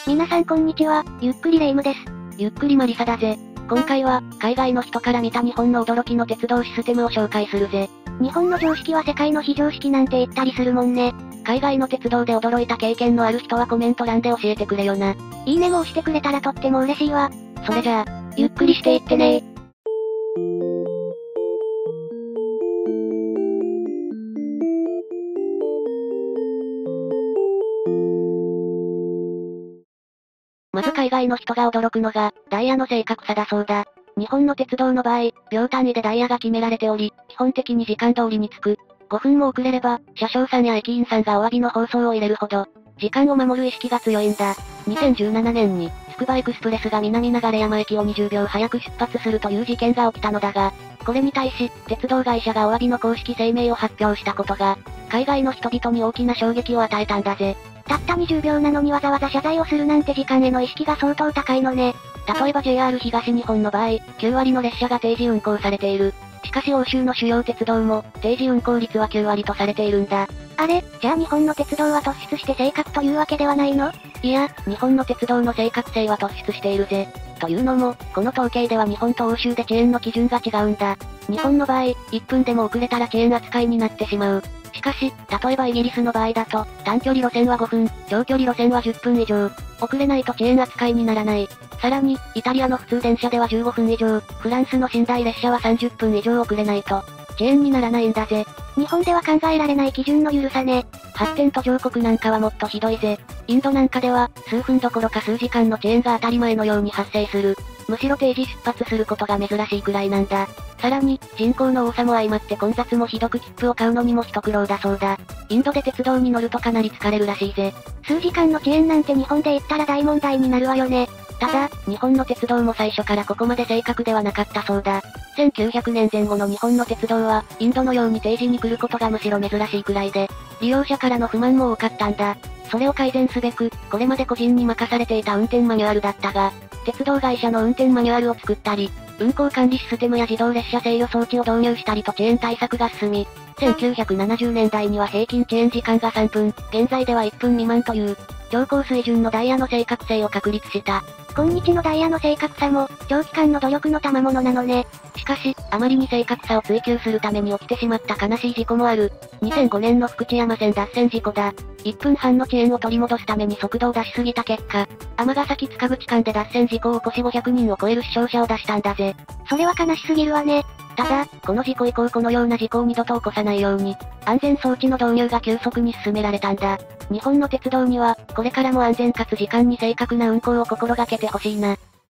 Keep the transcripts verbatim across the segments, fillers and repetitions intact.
皆さんこんにちは、ゆっくりレ夢ムです。 ゆっくりマリサだぜ。今回は、海外の人から見た日本の驚きの鉄道システムを紹介するぜ。 日本の常識は世界の非常識なんて言ったりするもんね。 海外の鉄道で驚いた経験のある人はコメント欄で教えてくれよな。 いいねも押してくれたらとっても嬉しいわ。 それじゃあ、ゆっくりしていってねー。まず海外の人が驚くのが、ダイヤの正確さだそうだ。日本の鉄道の場合、秒単位でダイヤが決められており、基本的に時間通りに着く。ごふんも遅れれば、車掌さんや駅員さんがお詫びの放送を入れるほど、時間を守る意識が強いんだ。にせんじゅうななねんに、つくばエクスプレスが南流山駅をにじゅうびょう早く出発するという事件が起きたのだが、これに対し、鉄道会社がお詫びの公式声明を発表したことが、海外の人々に大きな衝撃を与えたんだぜ。 たったにじゅうびょうなのにわざわざ謝罪をするなんて時間への意識が相当高いのね。 例えば ジェイアール 東日本の場合、きゅうわりの列車が定時運行されている。しかし欧州の主要鉄道も、定時運行率はきゅうわりとされているんだ。 あれ、じゃあ日本の鉄道は突出して正確というわけではないの？ いや、日本の鉄道の正確性は突出しているぜ。というのも、この統計では日本と欧州で遅延の基準が違うんだ。日本の場合、いっぷんでも遅れたら遅延扱いになってしまう。しかし、例えばイギリスの場合だと、短距離路線はごふん、長距離路線はじゅっぷん以上。遅れないと遅延扱いにならない。さらに、イタリアの普通電車ではじゅうごふん以上、フランスの寝台列車はさんじゅっぷん以上遅れないと、遅延にならないんだぜ。 日本では考えられない基準の緩さね。 発展途上国なんかはもっとひどいぜ。インドなんかでは、数分どころか数時間の遅延が当たり前のように発生する。むしろ定時出発することが珍しいくらいなんだ。さらに、人口の多さも相まって混雑もひどく切符を買うのにも一苦労だそうだ。インドで鉄道に乗るとかなり疲れるらしいぜ。 数時間の遅延なんて日本で言ったら大問題になるわよね。 ただ、日本の鉄道も最初からここまで正確ではなかったそうだ。せんきゅうひゃくねんぜん後の日本の鉄道は、インドのように定時に来ることがむしろ珍しいくらいで、利用者からの不満も多かったんだ。それを改善すべく、これまで個人に任されていた運転マニュアルだったが、鉄道会社の運転マニュアルを作ったり、運行管理システムや自動列車制御装置を導入したりと遅延対策が進み、せんきゅうひゃくななじゅうねんだいには平均遅延時間がさんぷん、現在ではいっぷん未満という、超高水準のダイヤの正確性を確立した。 今日のダイヤの正確さも、長期間の努力の賜物なのね。 しかし、あまりに正確さを追求するために起きてしまった悲しい事故もある。にせんごねんの福知山線脱線事故だ。いっぷんはんの遅延を取り戻すために速度を出しすぎた結果、尼崎塚口間で脱線事故を起こしごひゃくにんを超える死傷者を出したんだぜ。 それは悲しすぎるわね。 ただ、この事故以降このような事故を二度と起こさないように、安全装置の導入が急速に進められたんだ。日本の鉄道には、これからも安全かつ時間に正確な運行を心がけてほしいな。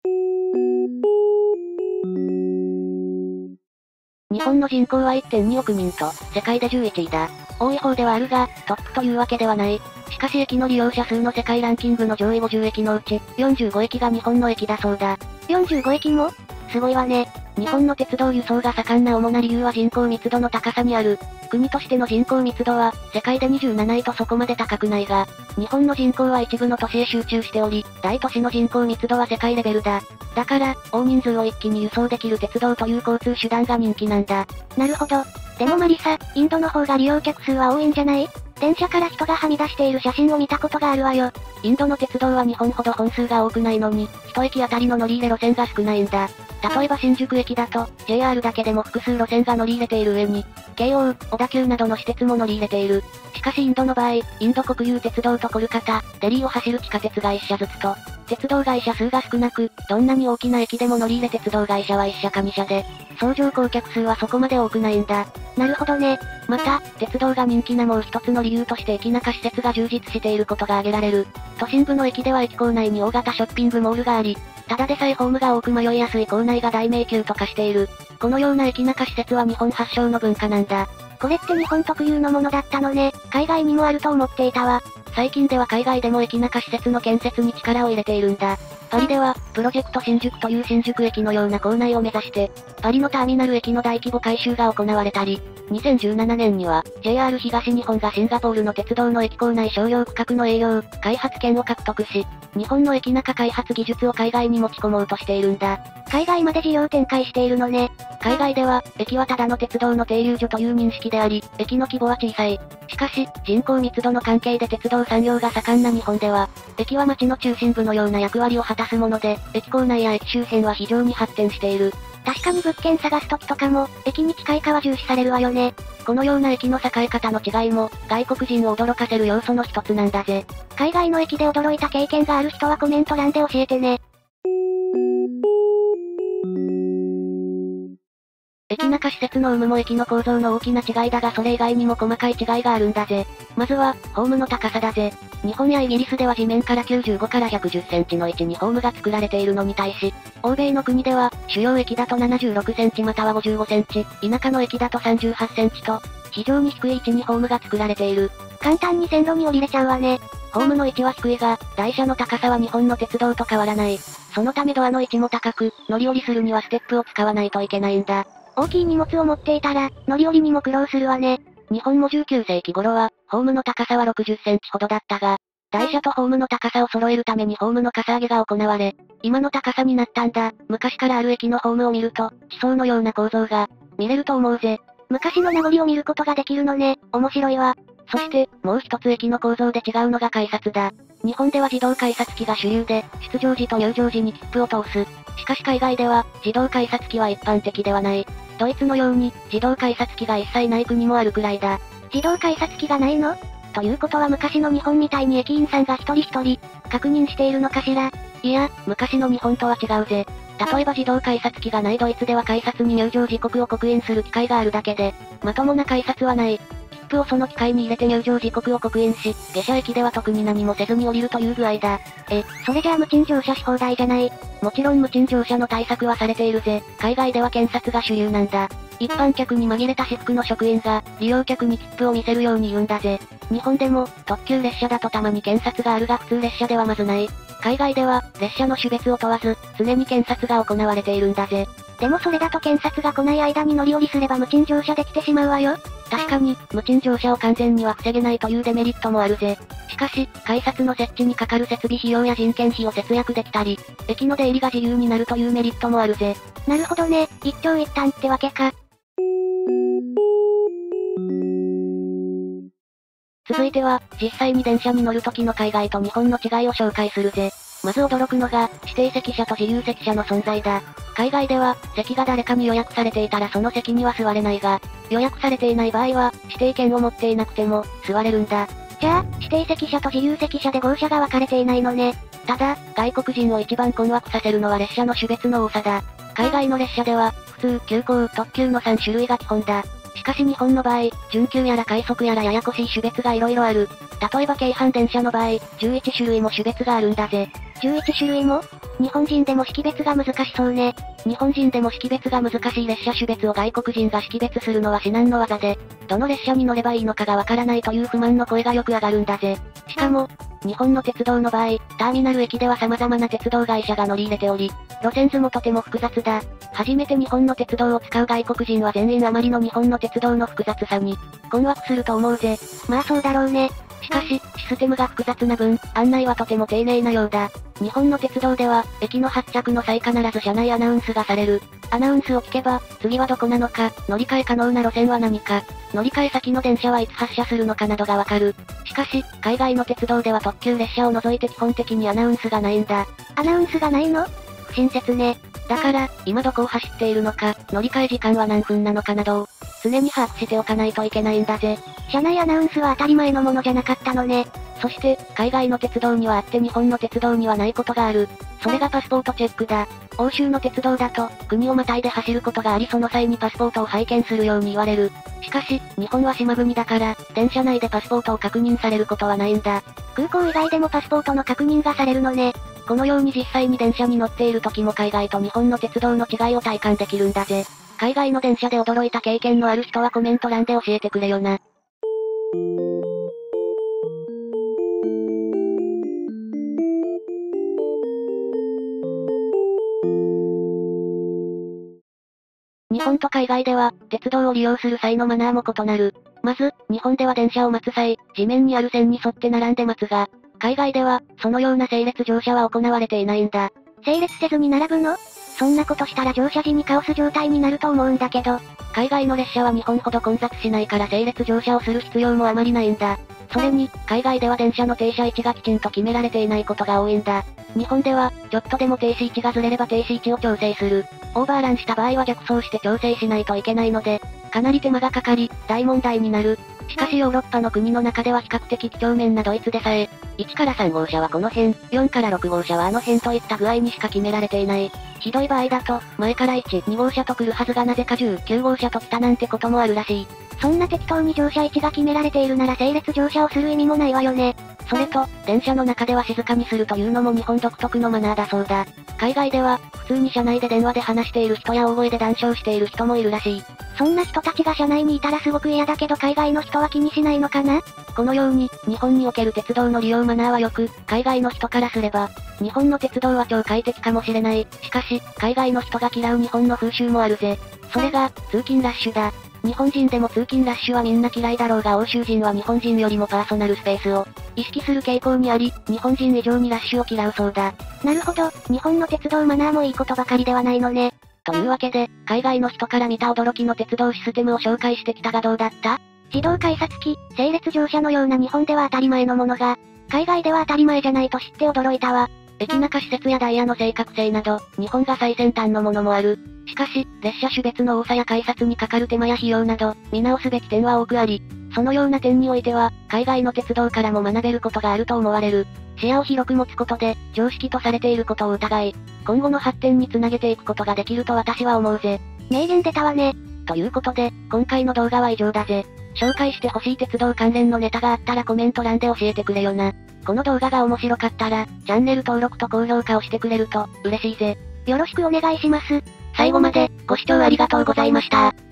日本の人口は いってんにおくにんと、世界でじゅういちいだ。多い方ではあるが、トップというわけではない。しかし駅の利用者数の世界ランキングの上位ごじゅうえきのうち、よんじゅうごえきが日本の駅だそうだ。 よんじゅうごえきも？すごいわね。 日本の鉄道輸送が盛んな主な理由は人口密度の高さにある。国としての人口密度は、世界でにじゅうなないとそこまで高くないが、日本の人口は一部の都市へ集中しており、大都市の人口密度は世界レベルだ。だから、大人数を一気に輸送できる鉄道という交通手段が人気なんだ。 なるほど。でもマリサ、インドの方が利用客数は多いんじゃない？電車から人がはみ出している写真を見たことがあるわよ。 インドの鉄道は日本ほど本数が多くないのに、一駅あたりの乗り入れ路線が少ないんだ。例えば新宿駅だと、ジェイアール だけでも複数路線が乗り入れている上に、京王、小田急などの私鉄も乗り入れている。しかしインドの場合、インド国有鉄道とコルカタ、デリーを走る地下鉄がいっしゃずつと、鉄道会社数が少なく、どんなに大きな駅でも乗り入れ鉄道会社はいっしゃかにしゃで、相乗降客数はそこまで多くないんだ。 なるほどね。 また、鉄道が人気なもう一つの理由として駅中施設が充実していることが挙げられる。都心部の駅では駅構内に大型ショッピングモールがあり、ただでさえホームが多く迷いやすい構内が大迷宮と化している。このような駅中施設は日本発祥の文化なんだ。 これって日本特有のものだったのね。海外にもあると思っていたわ。 最近では海外でも駅中施設の建設に力を入れているんだ。パリでは、プロジェクト新宿という新宿駅のような構内を目指して、パリのターミナル駅の大規模改修が行われたり、 にせんじゅうななねんには、ジェイアール 東日本がシンガポールの鉄道の駅構内商業区画の営業、開発権を獲得し、日本の駅中開発技術を海外に持ち込もうとしているんだ。 海外まで事業展開しているのね。 海外では、駅はただの鉄道の停留所という認識であり、駅の規模は小さい。しかし、人口密度の関係で鉄道産業が盛んな日本では、駅は街の中心部のような役割を果たすもので、駅構内や駅周辺は非常に発展している。 確かに物件探す時とかも、駅に近いかは重視されるわよね。 このような駅の栄え方の違いも、外国人を驚かせる要素の一つなんだぜ。 海外の駅で驚いた経験がある人はコメント欄で教えてね。 駅中施設の有無も駅の構造の大きな違いだがそれ以外にも細かい違いがあるんだぜ。まずは、ホームの高さだぜ。日本やイギリスでは地面からきゅうじゅうごからひゃくじゅっセンチの位置にホームが作られているのに対し、欧米の国では、主要駅だとななじゅうろくセンチまたはごじゅうごセンチ、田舎の駅だとさんじゅうはちセンチと、非常に低い位置にホームが作られている。 簡単に線路に降りれちゃうわね。 ホームの位置は低いが、台車の高さは日本の鉄道と変わらない。そのためドアの位置も高く、乗り降りするにはステップを使わないといけないんだ。 大きい荷物を持っていたら、乗り降りにも苦労するわね。 日本もじゅうきゅうせいき頃は、ホームの高さはろくじゅっセンチほどだったが、台車とホームの高さを揃えるためにホームのかさ上げが行われ、今の高さになったんだ。昔からある駅のホームを見ると、地層のような構造が、見れると思うぜ。 昔の名残を見ることができるのね。面白いわ。 そして、もう一つ駅の構造で違うのが改札だ。日本では自動改札機が主流で、出場時と入場時に切符を通す。しかし海外では、自動改札機は一般的ではない。ドイツのように、自動改札機が一切ない国もあるくらいだ。 自動改札機がないの？ということは昔の日本みたいに駅員さんが一人一人、確認しているのかしら？ いや、昔の日本とは違うぜ。例えば自動改札機がないドイツでは改札に入場時刻を刻印する機械があるだけで、まともな改札はない。切符をその機械に入れて入場時刻を刻印し、下車駅では特に何もせずに降りるという具合だ。 え、それじゃあ無賃乗車し放題じゃない？ もちろん無賃乗車の対策はされているぜ。海外では検察が主流なんだ。一般客に紛れた私服の職員が、利用客に切符を見せるように言うんだぜ。日本でも、特急列車だとたまに検察があるが普通列車ではまずない。海外では、列車の種別を問わず、常に検察が行われているんだぜ。 でもそれだと検察が来ない間に乗り降りすれば無賃乗車できてしまうわよ。 確かに、無賃乗車を完全には防げないというデメリットもあるぜ。しかし、改札の設置にかかる設備費用や人件費を節約できたり、駅の出入りが自由になるというメリットもあるぜ。 なるほどね、一長一短ってわけか。 続いては、実際に電車に乗る時の海外と日本の違いを紹介するぜ。まず驚くのが、指定席車と自由席車の存在だ。海外では、席が誰かに予約されていたらその席には座れないが、予約されていない場合は、指定券を持っていなくても、座れるんだ。 じゃあ、指定席車と自由席車で号車が分かれていないのね。 ただ、外国人を一番困惑させるのは列車の種別の多さだ。海外の列車では、普通、急行、特急のさん種類が基本だ。しかし日本の場合、準急やら快速やらややこしい種別が色々ある。例えば京阪電車の場合、じゅういち種類も種別があるんだぜ。 じゅういち種類も？日本人でも識別が難しそうね。 日本人でも識別が難しい列車種別を外国人が識別するのは至難の業で、どの列車に乗ればいいのかがわからないという不満の声がよく上がるんだぜ。しかも、日本の鉄道の場合、ターミナル駅では様々な鉄道会社が乗り入れており、路線図もとても複雑だ。初めて日本の鉄道を使う外国人は全員あまりの日本の鉄道の複雑さに、困惑すると思うぜ。 まあそうだろうね。 しかし、システムが複雑な分、案内はとても丁寧なようだ。日本の鉄道では、駅の発着の際必ず車内アナウンスがされる。アナウンスを聞けば、次はどこなのか、乗り換え可能な路線は何か、乗り換え先の電車はいつ発車するのかなどがわかる。しかし、海外の鉄道では特急列車を除いて基本的にアナウンスがないんだ。 アナウンスがないの？不親切ね。 だから、今どこを走っているのか、乗り換え時間は何分なのかなどを、常に把握しておかないといけないんだぜ。 車内アナウンスは当たり前のものじゃなかったのね。 そして、海外の鉄道にはあって日本の鉄道にはないことがある。それがパスポートチェックだ。欧州の鉄道だと、国をまたいで走ることがありその際にパスポートを拝見するように言われる。しかし、日本は島国だから、電車内でパスポートを確認されることはないんだ。 空港以外でもパスポートの確認がされるのね。 このように実際に電車に乗っている時も海外と日本の鉄道の違いを体感できるんだぜ。海外の電車で驚いた経験のある人はコメント欄で教えてくれよな。日本と海外では、鉄道を利用する際のマナーも異なる。まず、日本では電車を待つ際、地面にある線に沿って並んで待つが、海外では、そのような整列乗車は行われていないんだ。 整列せずに並ぶの？そんなことしたら乗車時にカオス状態になると思うんだけど。 海外の列車は日本ほど混雑しないから整列乗車をする必要もあまりないんだ。それに、海外では電車の停車位置がきちんと決められていないことが多いんだ。日本では、ちょっとでも停止位置がずれれば停止位置を調整する。オーバーランした場合は逆走して調整しないといけないので、かなり手間がかかり、大問題になる。しかしヨーロッパの国の中では比較的几帳面なドイツでさえ、いちからさん号車はこの辺、よんからろく号車はあの辺といった具合にしか決められていない。ひどい場合だと、前からいち、に号車と来るはずがなぜかじゅうきゅう号車と来たなんてこともあるらしい。 そんな適当に乗車位置が決められているなら整列乗車をする意味もないわよね。 それと、電車の中では静かにするというのも日本独特のマナーだそうだ。海外では、普通に車内で電話で話している人や大声で談笑している人もいるらしい。 そんな人たちが車内にいたらすごく嫌だけど海外の人は気にしないのかな？ このように、日本における鉄道の利用マナーは良く、海外の人からすれば、日本の鉄道は超快適かもしれない。しかし、海外の人が嫌う日本の風習もあるぜ。それが、通勤ラッシュだ。日本人でも通勤ラッシュはみんな嫌いだろうが欧州人は日本人よりもパーソナルスペースを意識する傾向にあり、日本人以上にラッシュを嫌うそうだ。 なるほど、日本の鉄道マナーもいいことばかりではないのね。 というわけで、海外の人から見た驚きの鉄道システムを紹介してきたがどうだった？ 自動改札機、整列乗車のような日本では当たり前のものが、海外では当たり前じゃないと知って驚いたわ。 駅中施設やダイヤの正確性など、日本が最先端のものもある。しかし、列車種別の多さや改札にかかる手間や費用など、見直すべき点は多くあり、そのような点においては、海外の鉄道からも学べることがあると思われる。視野を広く持つことで、常識とされていることを疑い、今後の発展につなげていくことができると私は思うぜ。 名言出たわね。 ということで、今回の動画は以上だぜ。紹介してほしい鉄道関連のネタがあったらコメント欄で教えてくれよな。この動画が面白かったら、チャンネル登録と高評価をしてくれると、嬉しいぜ。 よろしくお願いします。 最後まで、ご視聴ありがとうございました。